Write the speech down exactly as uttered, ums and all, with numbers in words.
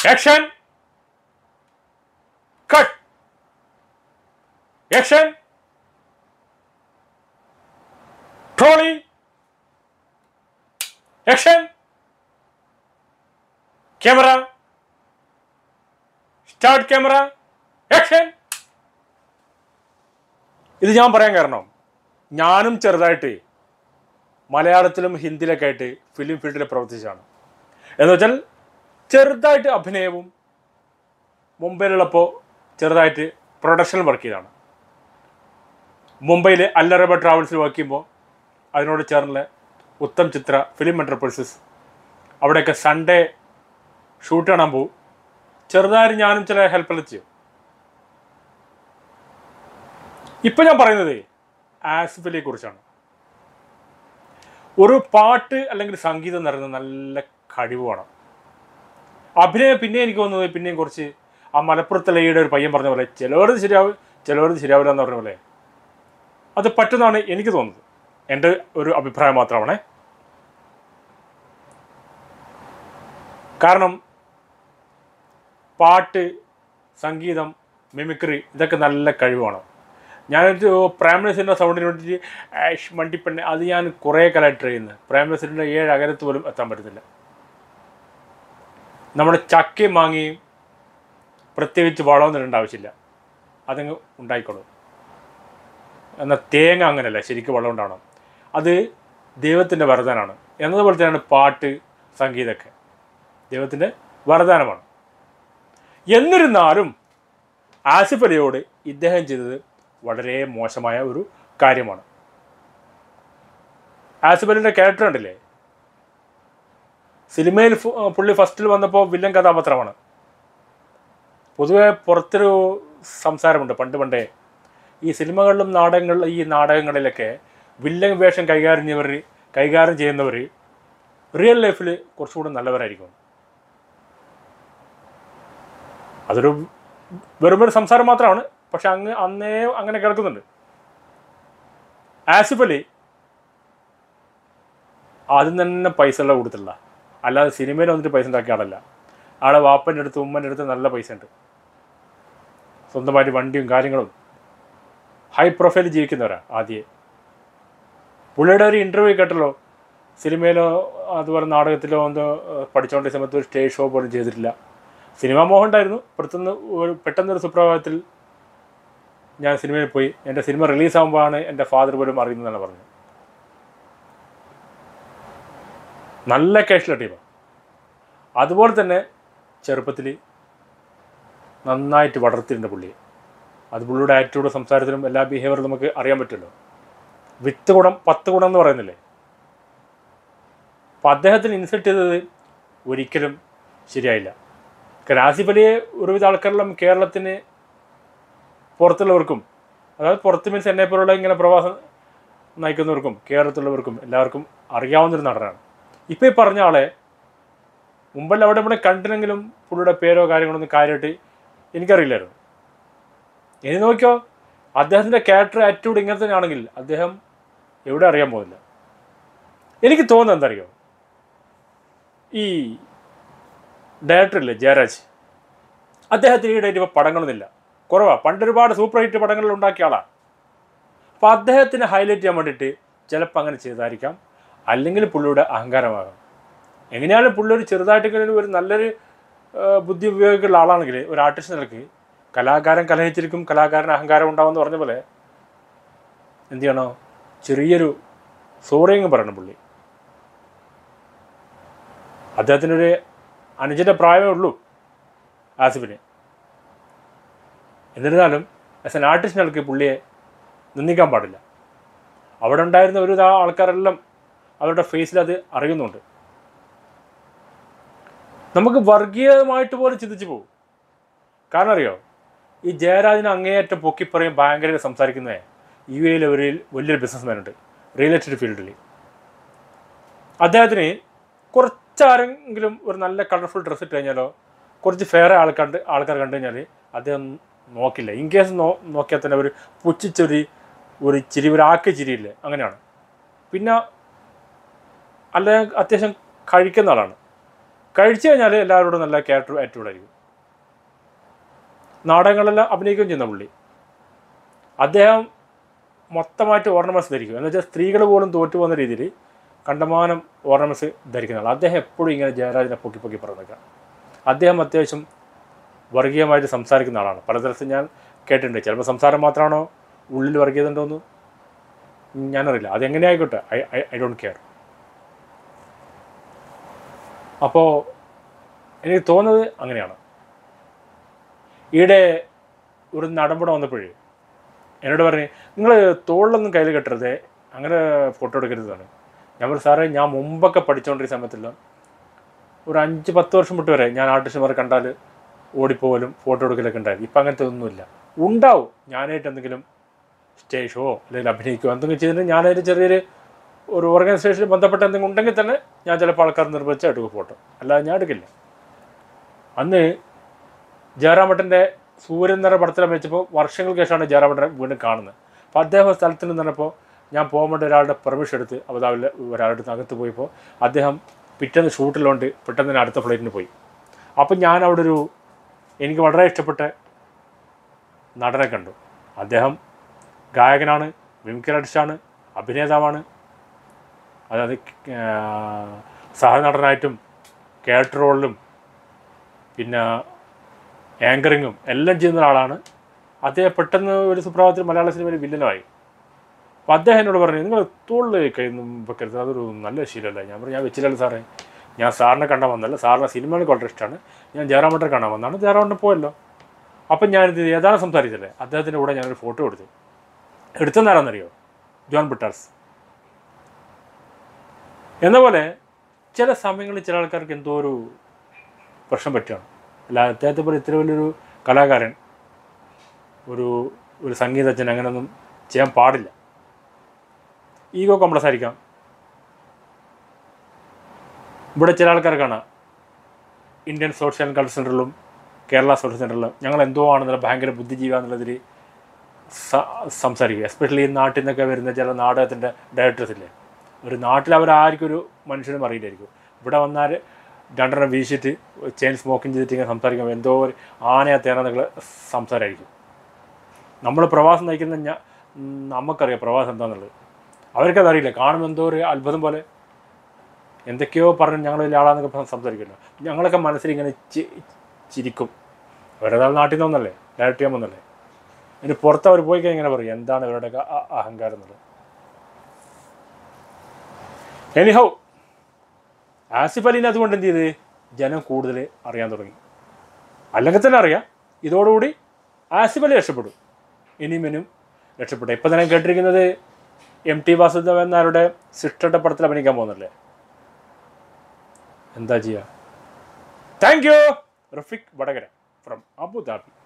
Action! Cut! Action! Trolley! Action! Camera! Start camera! Action! ഇത് ഞാൻ പറയാൻ കാരണം ഞാനും ചെറുതായിട്ട് മലയാളത്തിലും ഹിന്ദിയിലൊക്കെ ആയിട്ട് ഫിലിം ഫീൽഡിൽ പ്രവർത്തിച്ചതാണ്. എന്ന് വെച്ചാൽ ചെറുതായിട്ട് അഭിനയവും മുംബൈയിലുള്ളപ്പോൾ ചെറുതായിട്ട് പ്രൊഡക്ഷനിൽ വർക്ക് ചെയ്തതാണ്. മുംബൈയിൽ അല്ലറബ ട്രാവൽസിൽ വർക്ക് ചെയ്യുമ്പോൾ അതിനോട് ചേർന്നുള്ള ഉത്തം ചിത്ര ഫിലിം എൻ്റർപ്രൈസസ് അവിടെയൊക്കെ സൺഡേ ഷൂട്ട് കാണാൻ പോകും. ചെറുതായിട്ട് ഞാനും ചില ഹെൽപ്പെല്ലാം ചെയ്യും. ഇപ്പം ഞാൻ പറയുന്നത് ആസിഫ് അലിയെ കുറിച്ചാണ്. ഒരു പാട്ട് അല്ലെങ്കിൽ സംഗീതം നിറഞ്ഞ നല്ല കഴിവാണ്. അഭിനയം പിന്നെ എനിക്ക് തോന്നുന്നത് പിന്നെയും കുറച്ച് ആ മലപ്പുറത്തുള്ള ഈയുടെ ഒരു പയ്യൻ പറഞ്ഞ പോലെ ചിലവരത് ശരിയാവും ചിലവരത് ശരിയാവില്ല എന്ന് പറഞ്ഞ പോലെ അത് പറ്റുന്നതാണ് എനിക്ക് തോന്നുന്നത്. എൻ്റെ ഒരു അഭിപ്രായം മാത്രമാണ്. കാരണം പാട്ട്, സംഗീതം, മിമിക്രി ഇതൊക്കെ നല്ല കഴിവാണ്. ഞാനൊരു പ്രേംനസീറിൻ്റെ സൗണ്ടിന് വേണ്ടിയിട്ട് ആഷ് മണ്ടിപ്പെണ്ണെ അത് ഞാൻ കുറേ കാലമായിട്ട് ട്രൈ ചെയ്യുന്നത്. പ്രേംനസീറിൻ്റെ ഏഴ് അകലത്ത് പോലും എത്താൻ പറ്റുന്നില്ല. നമ്മുടെ ചക്കയും മാങ്ങയും പ്രത്യേകിച്ച് വളമൊന്നും ഇടേണ്ട ആവശ്യമില്ല, അതങ്ങ് ഉണ്ടായിക്കോളും. എന്നാൽ തേങ്ങ അങ്ങനെയല്ല, ശരിക്കും വളം ഉണ്ടാവണം. അത് ദൈവത്തിൻ്റെ വരദാനമാണ്. എന്നതുപോലെ തന്നെയാണ് പാട്ട്, സംഗീതമൊക്കെ ദൈവത്തിൻ്റെ വരദാനമാണ്. എന്നിരുന്നാലും ആസിഫ് അലിയോട് ഇദ്ദേഹം ചെയ്തത് വളരെ മോശമായ ഒരു കാര്യമാണ്. ആസിഫ് അലിയുടെ ക്യാരക്ടർ ഉണ്ടല്ലേ, സിനിമയിൽ പുള്ളി ഫസ്റ്റിൽ വന്നപ്പോൾ വില്ലൻ കഥാപാത്രമാണ്. പൊതുവെ പുറത്തൊരു സംസാരമുണ്ട് പണ്ട് പണ്ടേ ഈ സിനിമകളിലും നാടകങ്ങളിലും ഈ നാടകങ്ങളിലൊക്കെ വില്ലൻ വേഷം കൈകാര്യം ചെയ്യുന്നവർ കൈകാര്യം ചെയ്യുന്നവർ റിയൽ ലൈഫിൽ കുറച്ചുകൂടി നല്ലവരായിരിക്കും. അതൊരു വെറുമൊരു സംസാരം മാത്രമാണ്, പക്ഷെ അങ്ങ് അന്നേ അങ്ങനെ കേൾക്കുന്നുണ്ട്. ആസിഫ് അലി ആദ്യം തന്നെ പൈസ ഉള്ള കൊടുത്തില്ല, അല്ലാതെ സിനിമയിൽ വന്നിട്ട് പൈസ ഉണ്ടാക്കിയ ആളല്ല. ആളെ വാപ്പൻ്റെ അടുത്ത് ഉമ്മൻ്റെ അടുത്ത് നല്ല പൈസ ഉണ്ട്, സ്വന്തമായിട്ട് വണ്ടിയും കാര്യങ്ങളും, ഹൈ പ്രൊഫൈൽ ജീവിക്കുന്നവരാണ്. ആദ്യമേ പുള്ളിയുടെ ഒരു ഇൻ്റർവ്യൂ കേട്ടല്ലോ, സിനിമയിലോ അതുപോലെ നാടകത്തിലോ എന്തോ പഠിച്ചുകൊണ്ട സമയത്ത് ഒരു സ്റ്റേജ് ഷോ പോലും ചെയ്തിട്ടില്ല. സിനിമാ മോഹം ഉണ്ടായിരുന്നു. പെട്ടെന്ന് ഒരു പെട്ടെന്നൊരു സുപ്രഭാതത്തിൽ ഞാൻ സിനിമയിൽ പോയി, എൻ്റെ സിനിമ റിലീസാകുമ്പോഴാണ് എൻ്റെ ഫാദർ പോലും അറിയുന്നതെന്നാണ് പറഞ്ഞത്. നല്ല ക്യാഷുള്ള ടീമാണ്. അതുപോലെ തന്നെ ചെറുപ്പത്തിൽ നന്നായിട്ട് വളർത്തിയിട്ടുണ്ട് പുള്ളിയെ. അത് പുള്ളിയുടെ ആറ്റിറ്റ്യൂഡ്, സംസാരത്തിലും എല്ലാ ബിഹേവിയറും നമുക്ക് അറിയാൻ പറ്റുമല്ലോ. വിത്ത് ഗുണം പത്ത് ഗുണം എന്ന് പറയുന്നില്ലേ. അപ്പോൾ അദ്ദേഹത്തിന് ഇൻസൾട്ട് ചെയ്തത് ഒരിക്കലും ശരിയായില്ല. കാരണം ആസിഫ് അലിയെ ഒരുവിധ ആൾക്കാരെല്ലാം കേരളത്തിന് പുറത്തുള്ളവർക്കും, അതായത് പുറത്ത് മീൻസ് എന്നെപ്പോലുള്ള ഇങ്ങനെ പ്രവാസം നയിക്കുന്നവർക്കും കേരളത്തിലുള്ളവർക്കും എല്ലാവർക്കും അറിയാവുന്നൊരു നടനാണ്. ഇപ്പോൾ ഈ പറഞ്ഞ ആളെ മുമ്പെല്ലാം അവിടെ ഇവിടെ കണ്ടിനെങ്കിലും പുള്ളിയുടെ പേരോ കാര്യങ്ങളൊന്നും കാര്യമായിട്ട് എനിക്കറിയില്ലായിരുന്നു. ഇനി നോക്കിയോ, അദ്ദേഹത്തിൻ്റെ ക്യാരക്ടർ ആറ്റിറ്റ്യൂഡ് ഇങ്ങനെ തന്നെ ആണെങ്കിൽ അദ്ദേഹം എവിടെ അറിയാൻ പോകുന്നില്ല. എനിക്ക് തോന്നുന്നത് എന്താ അറിയോ, ഈ ഡയറക്ടറില്ലേ ജയരാജ്, അദ്ദേഹത്തിന് ഈടായിട്ട് ഇപ്പോൾ പടങ്ങളൊന്നുമില്ല, കുറവാണ്. പണ്ടൊരുപാട് സൂപ്പർ ഹിറ്റ് പടങ്ങളിൽ ഉണ്ടാക്കിയ ആളാണ്. അപ്പോൾ അദ്ദേഹത്തിന് ഹൈലൈറ്റ് ചെയ്യാൻ വേണ്ടിയിട്ട് ചിലപ്പോൾ അങ്ങനെ ചെയ്തായിരിക്കാം, അല്ലെങ്കിൽ പുള്ളിയുടെ അഹങ്കാരമാകാം. എങ്ങനെയാലും പുള്ളി ഒരു ചെറുതായിട്ടെങ്കിലും ഒരു നല്ലൊരു ബുദ്ധി ഉപയോഗിക്കുന്ന ആളാണെങ്കിൽ ഒരു ആർട്ടിസ്റ്റ് നിലയ്ക്ക് കലാകാരൻ കലഹിച്ചിരിക്കും, കലാകാരൻ അഹങ്കാരം ഉണ്ടാവുമെന്ന് പറഞ്ഞ പോലെ എന്ത് ചെയ്യണോ, ചെറിയൊരു സോറിയും പറയണം പുള്ളി. അദ്ദേഹത്തിനൊരു അനുജൻ്റെ പ്രായമേ ഉള്ളൂ ആസിഫിന്. എന്നിരുന്നാലും ആസ് എൻ ആർട്ടിസ്റ്റ് നിലയ്ക്ക് പുള്ളിയെ നിന്ദിക്കാൻ പാടില്ല. അവിടെ ഉണ്ടായിരുന്ന ഒരു ആൾക്കാരെല്ലാം അവരുടെ ഫേസിൽ അത് അറിയുന്നുണ്ട്. നമുക്ക് വർഗീയമായിട്ട് പോലും ചിന്തിച്ചു പോകും. കാരണം അറിയോ, ഈ ജയരാജിനെ അങ്ങേയറ്റം പൊക്കിപ്പറയും ഭയങ്കര സംസാരിക്കുന്നത് യു എയിലെ ഒരു വലിയൊരു ബിസിനസ്മാനുണ്ട് റിയൽ എസ്റ്റേറ്റ് ഫീൽഡിൽ. അദ്ദേഹത്തിന് കുറച്ചാരെങ്കിലും ഒരു നല്ല കളർഫുൾ ഡ്രസ്സ് ഇട്ട് കഴിഞ്ഞാലോ, കുറച്ച് ഫെയർ ആൾക്കാർ ആൾക്കാർ കണ്ടു കഴിഞ്ഞാൽ അദ്ദേഹം നോക്കില്ല. ഇൻ കേസ് നോ നോക്കിയാൽ തന്നെ ഒരു പുച്ഛിച്ചൊരു ഒരു ചിരി, ഒരു ആക്കി ചിരിയില്ലേ, അങ്ങനെയാണ്. പിന്നെ അല്ല അത്യാവശ്യം കഴിക്കുന്ന ആളാണ്. കഴിച്ചു കഴിഞ്ഞാൽ എല്ലാവരോടും നല്ല ക്യാരക്ടർ ആറ്റിറ്റ്യൂഡ് ആയിരിക്കും. നാടകങ്ങളെല്ലാം അഭിനയിക്കുകയും ചെയ്യുന്ന പുള്ളി. അദ്ദേഹം മൊത്തമായിട്ട് ഓർണമെൻറ്റ്സ് ധരിക്കും. എന്ന് വെച്ചാൽ സ്ത്രീകൾ പോലും തോറ്റു പോകുന്ന രീതിയിൽ കണ്ടമാനം ഓർണമെൻറ്റ്സ് ധരിക്കുന്ന ആൾ. അദ്ദേഹം എപ്പോഴും ഇങ്ങനെ ജയരാജനെ പൊക്കി പൊക്കി പറഞ്ഞേക്കാം. അദ്ദേഹം അത്യാവശ്യം വർഗീയമായിട്ട് സംസാരിക്കുന്ന ആളാണ്. പലതരത്തിൽ ഞാൻ കേട്ടിട്ടുണ്ട്. ചിലപ്പോൾ സംസാരം മാത്രമാണോ ഉള്ളിൽ വർഗീയതുണ്ടോയെന്ന് ഞാനറിയില്ല. അതെങ്ങനെയായിക്കോട്ടെ, I I I don't care. അപ്പോൾ എനിക്ക് തോന്നുന്നത് അങ്ങനെയാണ്. ഈയിടെ ഒരു നടമ്പടം വന്നപ്പോഴേ എന്നോട് പറഞ്ഞ് നിങ്ങൾ തോളിലൊന്നും കയ്യിൽ കെട്ടരുത്, അങ്ങനെ ഫോട്ടോ എടുക്കരുതാണ്. ഞാൻ പറഞ്ഞു സാറേ, ഞാൻ മുമ്പൊക്കെ പഠിച്ചുകൊണ്ടിരുന്ന സമയത്തില്ല ഒരു അഞ്ച് പത്ത് വർഷം മുട്ട് വരെ ഞാൻ ആർട്ടിസ്റ്റുമാർ കണ്ടാൽ ഓടിപ്പോലും ഫോട്ടോ എടുക്കലൊക്കെ ഉണ്ടായിരുന്നു. ഇപ്പം അങ്ങനത്തെ ഒന്നുമില്ല. ഉണ്ടാവും, ഞാനായിട്ട് എന്തെങ്കിലും സ്റ്റേജ് ഷോ അല്ലെങ്കിൽ അഭിനയിക്കുകയോ എന്തെങ്കിലും ചെയ്തിട്ട് ഞാനതിന് ചെറിയൊരു ഒരു ഓർഗനൈസേഷനിൽ ബന്ധപ്പെട്ട എന്തെങ്കിലും ഉണ്ടെങ്കിൽ തന്നെ ഞാൻ ചിലപ്പോൾ ആൾക്കാർ നിർബന്ധിച്ച് എടുക്കും ഫോട്ടോ, അല്ലാതെ ഞാൻ എടുക്കില്ല. അന്ന് ജയറാമേട്ടൻ്റെ സൂര്യൻ നിറ പടത്തിൽ അഭിനയിച്ചപ്പോൾ വർഷങ്ങൾക്ക് ശേഷമാണ് ജയറാമേട്ടനെ വീണ്ടും കാണുന്നത്. അപ്പോൾ അദ്ദേഹം സ്ഥലത്തിൽ നിന്ന് പറഞ്ഞപ്പോൾ ഞാൻ പോകാൻ വേണ്ടി ഒരാളുടെ പെർമിഷൻ എടുത്ത് അബുദാബിയിൽ ഒരാളുടെ അകത്ത് പോയപ്പോൾ അദ്ദേഹം പിറ്റേന്ന് ഷൂട്ടിലുണ്ട് പെട്ടെന്ന് തന്നെ അടുത്ത ഫ്ലൈറ്റിന് പോയി. അപ്പം ഞാൻ അവിടെ ഒരു എനിക്ക് വളരെ ഇഷ്ടപ്പെട്ട നടനെ കണ്ടു. അദ്ദേഹം ഗായകനാണ്, മിമിക്രി ആർട്ടിസ്റ്റാണ്, അഭിനേതാവാണ്. അതായത് സഹനടനായിട്ടും ക്യാരക്ടർ റോളിലും പിന്നെ ആങ്കറിങ്ങും എല്ലാം ചെയ്യുന്ന ഒരാളാണ്. അദ്ദേഹം പെട്ടെന്ന് ഒരു സുപ്രഭാതത്തിൽ മലയാള സിനിമയിൽ വില്ലനായി. അപ്പോൾ അദ്ദേഹം എന്നോട് പറഞ്ഞു, നിങ്ങൾ തോളിൽ കയ്യൊന്നും വെക്കരുത്, അതൊരു നല്ല ശീലമല്ല. ഞാൻ പറഞ്ഞു, ഞാൻ വെച്ചില്ലല്ലോ സാറേ, ഞാൻ സാറിനെ കാണാൻ വന്നല്ല, സാറിനെ സിനിമകൾക്ക് വളരെ ഇഷ്ടമാണ്, ഞാൻ ജയറാമേട്ടനെ കാണാൻ വന്നതാണ്, ജയറാമേട്ടനെ പോയല്ലോ. അപ്പം ഞാനിത് ഏതാണ് സംസാരിച്ചല്ലേ, അദ്ദേഹത്തിൻ്റെ കൂടെ ഞാനൊരു ഫോട്ടോ എടുത്തു. എടുത്തെന്നാരാന്നറിയോ? ജോൺ ബിട്ടാർസ്. എന്ന പോലെ ചില സമയങ്ങളിൽ ചില ആൾക്കാർക്ക് എന്തോ ഒരു പ്രശ്നം പറ്റുകയാണ്. അല്ല, അദ്ദേഹത്തെ പോലെ ഇത്ര വലിയൊരു കലാകാരൻ, ഒരു ഒരു സംഗീതജ്ഞൻ അങ്ങനെയൊന്നും ചെയ്യാൻ പാടില്ല. ഈഗോ കോംപ്ലക്സ് ആയിരിക്കാം. ഇവിടെ ചില ആൾക്കാർ കാണാം, ഇന്ത്യൻ സോഷ്യൽ ആൻഡ് കൾച്ചർ സെൻ്ററിലും കേരള സോഷ്യൽ സെൻ്ററിലും ഞങ്ങൾ എന്തോ ആണെന്നുള്ള ഭയങ്കര ബുദ്ധിജീവിയാന്നുള്ളതിൽ സംസാരിക്കുക. എസ്പെഷ്യലി ഈ നാട്ടിൽ നിന്നൊക്കെ വരുന്ന ചില നാടകത്തിൻ്റെ ഡയറക്ടേഴ്സില്ലേ, ഒരു നാട്ടിൽ അവരാർക്കും ഒരു മനുഷ്യനും അറിയില്ലായിരിക്കും. ഇവിടെ വന്നാൽ രണ്ടെണ്ണം വീശിയിട്ട് ചെയിൻ സ്മോക്കിങ് ചെയ്തിട്ട് ഇങ്ങനെ സംസാരിക്കുമ്പോൾ എന്തോ ഒരു ആനയെ തേനെന്നൊക്കെ സംസാരമായിരിക്കും. നമ്മൾ പ്രവാസം നയിക്കുന്ന ഞാൻ നമുക്കറിയാം പ്രവാസം എന്താണെന്നുള്ളത്, അവർക്കതറിയില്ല. കാണുമ്പോൾ എന്തോ ഒരു അത്ഭുതം പോലെ എന്തൊക്കെയോ പറഞ്ഞ് ഞങ്ങൾ വലിയ ആളാന്നൊക്കെ സംസാരിക്കുമല്ലോ. ഞങ്ങളൊക്കെ മനസ്സിൽ ഇങ്ങനെ ചിരിക്കും. ഒരാൾ നാട്ടിൽ നിന്നൊന്നല്ലേ, ഡയറക്റ്റ് ചെയ്യാൻ വന്നല്ലേ. ഇനി പുറത്ത് അവർ പോയി കഴിഞ്ഞാൽ ഇങ്ങനെ പറയും എന്താണ് ഇവരുടെയൊക്കെ അഹങ്കാരം എന്നുള്ളത്. എനിഹൗ, ആസിഫ് അലീനെ അതുകൊണ്ട് എന്ത് ചെയ്ത് ജനം കൂടുതൽ അറിയാൻ തുടങ്ങി. അല്ലെങ്കിൽ തന്നെ അറിയാം. ഇതോടുകൂടി ആസിഫ് അലി രക്ഷപ്പെടും, ഇനിയും ഇനിയും രക്ഷപ്പെടും. ഇപ്പം തന്നെ കേട്ടിരിക്കുന്നത് എം ടി വാസുദേവൻ നായരുടെ സിസ്റ്ററുടെ പടത്തിൽ അഭിനയിക്കാൻ പോകുന്നല്ലേ. എന്താ ചെയ്യുക? Thank you. Rafeeq Vadakara from Abu Dhabi.